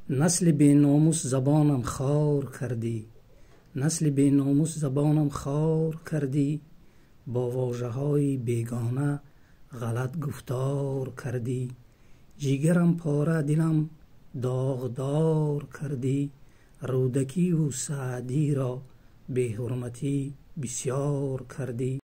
نسل بی ناموس زبانم خار کردی، نسل بی ناموس زبانم خار کردی، با واژه های بیگانه غلط گفتار کردی. جیگرم پاره دلم داغدار کردی، رودکی و سعدی را به حرمتی بسیار کردی.